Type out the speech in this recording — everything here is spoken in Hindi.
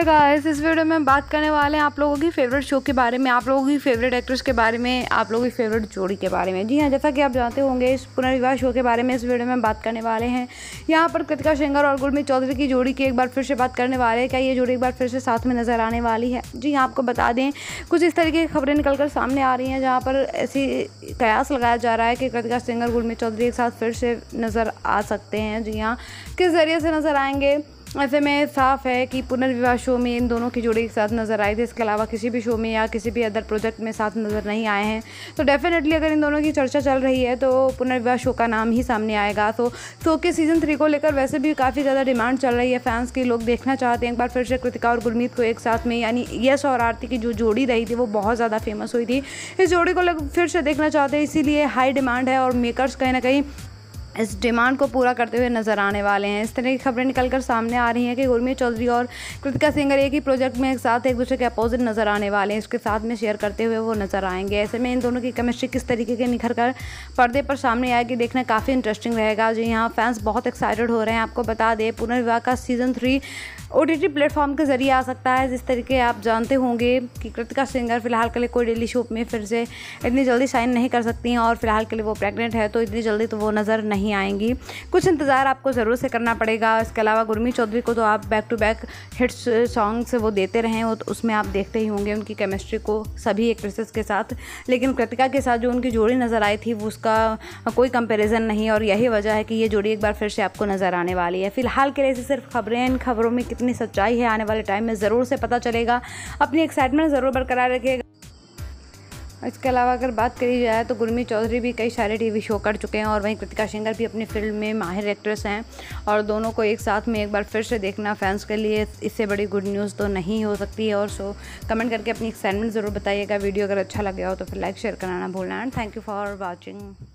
गाइस, इस वीडियो में हम बात करने वाले हैं आप लोगों की फेवरेट शो के बारे में, आप लोगों की फेवरेट एक्ट्रेस के बारे में, आप लोगों की फेवरेट जोड़ी के बारे में। जी हाँ, जैसा कि आप जानते होंगे इस पुनर्विवाह शो के बारे में इस वीडियो में हम बात करने वाले हैं। यहाँ पर कृतिका शेंगर और गुरमीत चौधरी की जोड़ी की एक बार फिर से बात करने वाले हैं। क्या ये जोड़ी एक बार फिर से साथ में नजर आने वाली है? जी हाँ, आपको बता दें कुछ इस तरीके की खबरें निकल कर सामने आ रही हैं जहाँ पर ऐसी कयास लगाया जा रहा है कि कृतिका शेंगर गुरमीत चौधरी एक साथ फिर से नजर आ सकते हैं। जी हाँ, किस जरिए से नजर आएंगे? ऐसे में साफ है कि पुनर्विवाह शो में इन दोनों की जोड़ी के साथ नज़र आई थी। इसके अलावा किसी भी शो में या किसी भी अदर प्रोजेक्ट में साथ नज़र नहीं आए हैं। तो डेफिनेटली अगर इन दोनों की चर्चा चल रही है तो पुनर्विवाह शो का नाम ही सामने आएगा। तो शो के सीज़न 3 को लेकर वैसे भी काफ़ी ज़्यादा डिमांड चल रही है फैंस की। लोग देखना चाहते हैं एक बार फिर से कृतिका और गुरमीत को एक साथ में, यानी यश और आरती की जो जोड़ी रही थी वो बहुत ज़्यादा फेमस हुई थी। इस जोड़ी को लोग फिर से देखना चाहते हैं, इसीलिए हाई डिमांड है और मेकर्स कहीं ना कहीं इस डिमांड को पूरा करते हुए नजर आने वाले हैं। इस तरह की खबरें निकलकर सामने आ रही हैं कि गुरमीत चौधरी और कृतिका शेंगर एक ही प्रोजेक्ट में एक साथ एक दूसरे के अपोजिट नजर आने वाले हैं, इसके साथ में शेयर करते हुए वो नजर आएंगे। ऐसे में इन दोनों की केमिस्ट्री किस तरीके के निखर कर पर्दे पर सामने आएगी देखना काफ़ी इंटरेस्टिंग रहेगा। जी हाँ, फैंस बहुत एक्साइटेड हो रहे हैं। आपको बता दें पुनर्विवाह का सीज़न 3 OTT प्लेटफॉर्म के जरिए आ सकता है। जिस तरीके आप जानते होंगे कि कृतिका शेंगर फिलहाल के लिए कोई डेली शो में फिर से इतनी जल्दी साइन नहीं कर सकती हैं और फिलहाल के लिए वो प्रेग्नेंट है, तो इतनी जल्दी तो वो नज़र नहीं आएंगी। कुछ इंतज़ार आपको ज़रूर से करना पड़ेगा। इसके अलावा गुरमीत चौधरी को तो आप back to back hits songs वो देते रहे हैं, तो उसमें आप देखते ही होंगे उनकी केमिस्ट्री को सभी एक्ट्रेसेस के साथ। लेकिन कृतिका के साथ जो उनकी जोड़ी नज़र आई थी वो उसका कोई कंपेरिजन नहीं, और यही वजह है कि ये जोड़ी एक बार फिर से आपको नज़र आने वाली है। फिलहाल के लिए सिर्फ खबरें, इन खबरों में कितनी सच्चाई है आने वाले टाइम में ज़रूर से पता चलेगा। अपनी एक्साइटमेंट ज़रूर बरकरार रखिएगा। इसके अलावा अगर बात करी जाए तो गुरमीत चौधरी भी कई सारे टीवी शो कर चुके हैं और वहीं कृतिका शेंगर भी अपनी फिल्म में माहिर एक्ट्रेस हैं, और दोनों को एक साथ में एक बार फिर से देखना फैंस के लिए इससे बड़ी गुड न्यूज़ तो नहीं हो सकती है। और सो कमेंट करके अपनी एक्साइटमेंट ज़रूर बताइएगा। वीडियो अगर अच्छा लगे हो तो फिर लाइक शेयर करना ना भूलना। And thank you for watching.